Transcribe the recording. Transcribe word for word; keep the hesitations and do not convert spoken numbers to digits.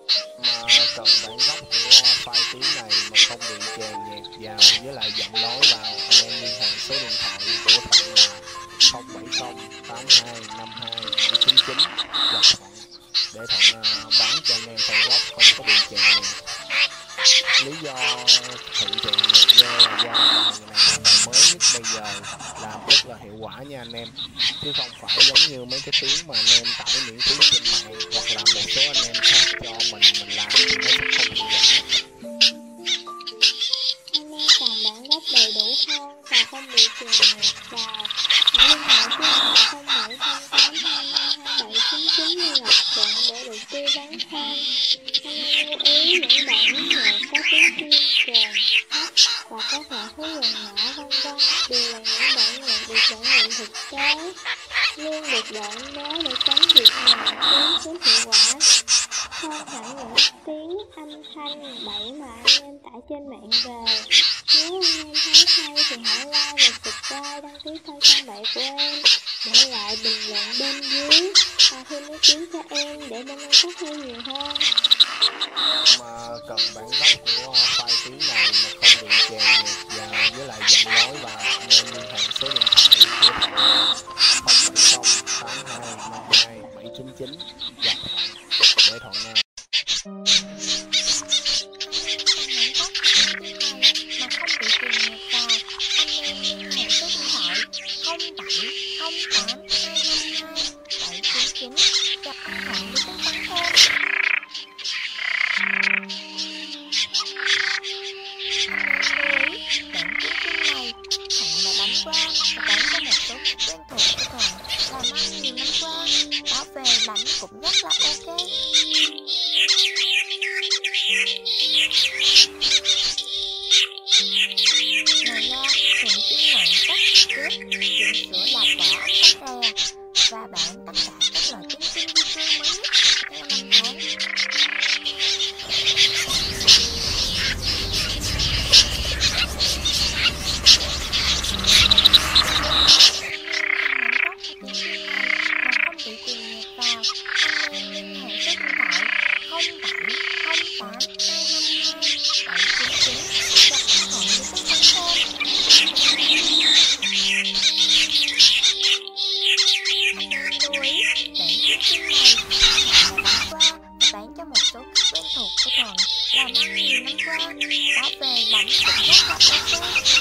mà cần bản gốc của file tiếng này mà không bị chèn nhạc vào với lại giọng nói vào, anh em liên hệ số điện thoại của Thuận là không bảy không tám hai năm hai bảy chín chín gặp Thuận để Thuận uh, bán cho anh em file gốc không có bị chèn nhạc. Lý do thị trường nhạc ghê là do bài này là bài mới nhất bây giờ, làm rất là hiệu quả nha anh em, chứ không phải giống như mấy cái tiếng mà anh em tải miễn phí trên mạng hoặc là một số anh em khác cho mình mình làm thì nó sẽ không hiệu quả. Anh em cần bản gốc đầy đủ hơn và không bị chèn nhạc vào, hãy liên hệ số điện thoại không bảy không tám hai năm hai bảy chín chín như gặp Thuận để được tư vấn thêm. Anh em lưu ý những bản nhạc có tiếng phim, kèn, hát và các loại thú rừng nhỏ vân vân đều là những bản nhạc được trải nghiệm thực tế, luôn được đổi mới để tránh việc nhạc tiếng kém hiệu quả. Không phải những tiếng âm thanh bậy mà anh em tải trên mạng về. Nếu anh em thấy hay thì hãy like và subscribe, đăng ký kênh trang bậy của em, để lại bình luận bên dưới và thêm ý kiến cho em để bên em phát huy nhiều hơn. Mà cần bản gốc của file tiếng này mà không bị chèn nhạc vào với lại giọng nói vào, anh em liên hệ số điện thoại của Thuận là không bảy không tám hai năm hai bảy chín chín gặp Thuận để Thuận uh, cũng rất là ok. Ngoài ra, Thuận chuyên nhận cắt, cướp, chỉnh sửa lạp vỏ ốc tóc rè và bản tất cả các loại tiếng phim video mới nhất theo năm tháng. Làm ăn nhiều năm qua, bảo về lãnh cũng rất là ok.